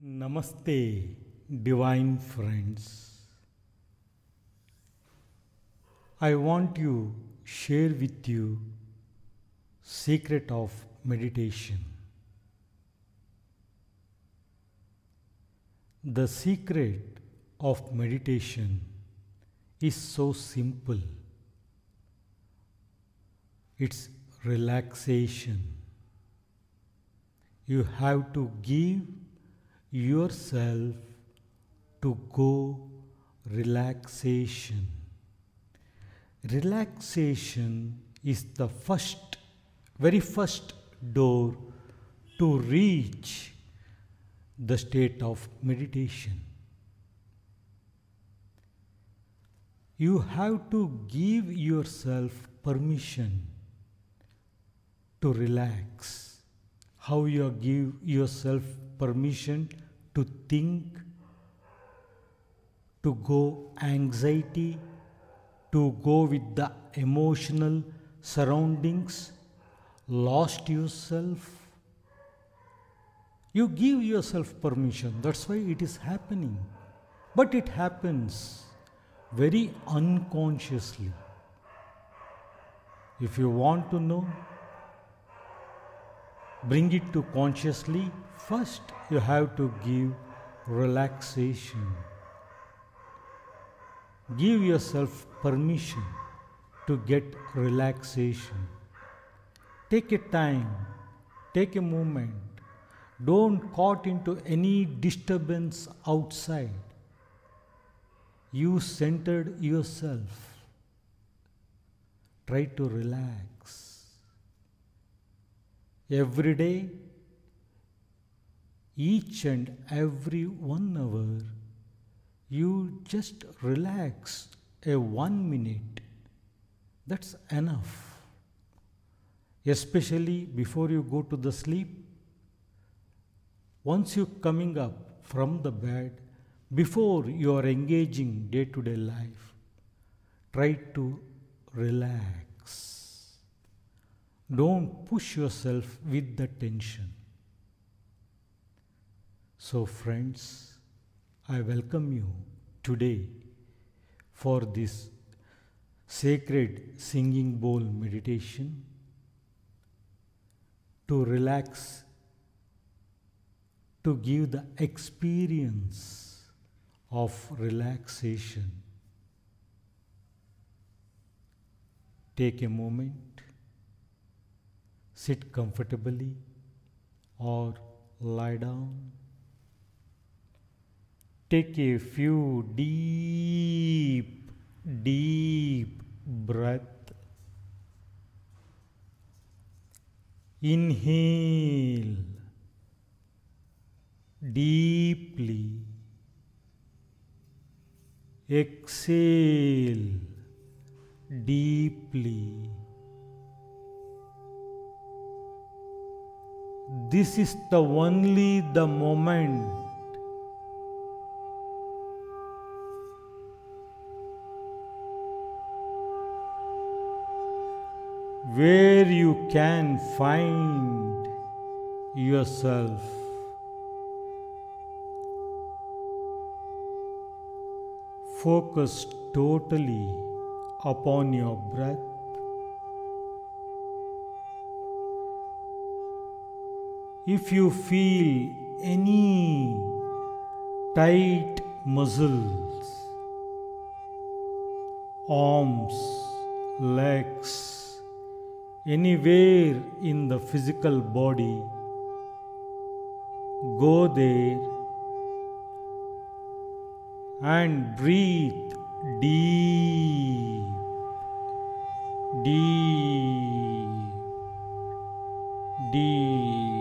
Namaste, divine friends. I want to share with you secret of meditation. The secret of meditation is so simple. It's relaxation. You have to give yourself to go relaxation. Relaxation is the very first door to reach the state of meditation. You have to give yourself permission to relax. How you give yourself permission to think, to go anxiety, to go with the emotional surroundings, lost yourself. You give yourself permission, that's why it is happening. But it happens very unconsciously. If you want to know, bring it to consciously. First, you have to give relaxation. Give yourself permission to get relaxation. Take a time, take a moment. Don't caught into any disturbance outside. You centered yourself. Try to relax. Every day, each and every 1 hour, you just relax a 1 minute. That's enough. Especially before you go to the sleep. Once you coming up from the bed, before you are engaging day-to-day life, try to relax. Don't push yourself with the tension. So friends, I welcome you today for this sacred singing bowl meditation to relax, to give the experience of relaxation. Take a moment, sit comfortably or lie down. Take a few deep breath. Inhale deeply. Exhale deeply. This is only the moment where you can find yourself. Focus totally upon your breath. If you feel any tight muscles, arms, legs, anywhere in the physical body, go there and breathe deep, deep, deep.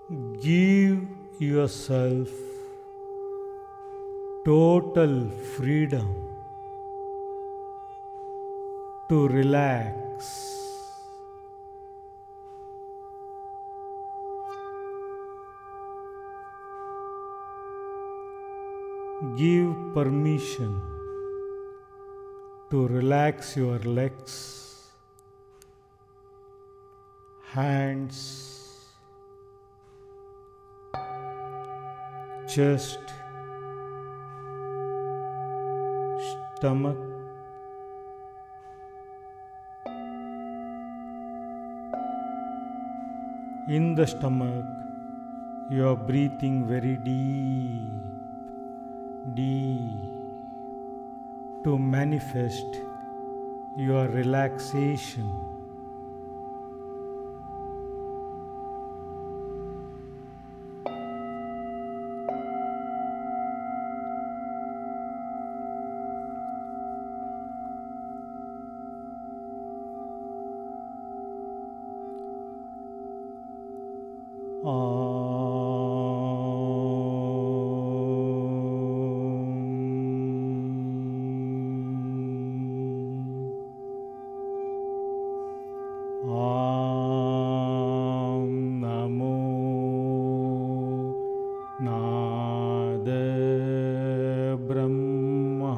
Give yourself total freedom to relax. Give permission to relax your legs, hands, chest, stomach, in the stomach you are breathing very deep to manifest your relaxation. Namo Nada Brahma.